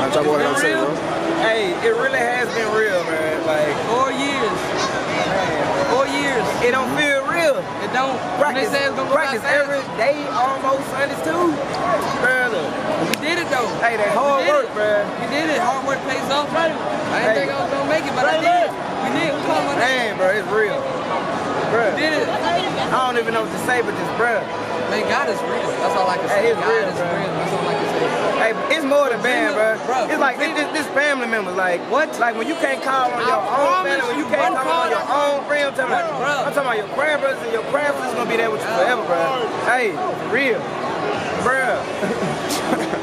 What y'all boy gonna say, bro? Hey, it really has been real, man. Like 4 years. Man. 4 years. It don't feel real. It don't. Practice, they say it's gonna go practice every day, almost Sundays too. Brother. We did it though. Hey, that hard work, bro. We did it. Hard work pays off. I didn't think I was gonna make it, but I did. We did. We caught my name. Man, bro, it's real. Bro. We did it. I don't even know what to say, but just, bro. Man, God is real. That's all I can say. Hey, God real, is bro. real. That's all I can say. Hey, it's more than band, bro. It's like this family members. Like what? Like when you can't call on your own family, when you can't call on your own friends. I'm talking about your grandbrothers and your grandfathers gonna be there with you forever, bro. Hey, real, bro.